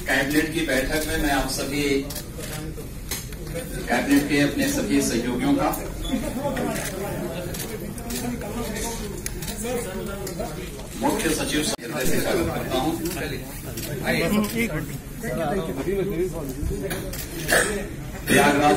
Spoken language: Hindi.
कैबिनेट की बैठक में मैं आप सभी कैबिनेट के अपने सभी सहयोगियों का मुख्य सचिव हृदय से स्वागत करता हूं। प्रयागराज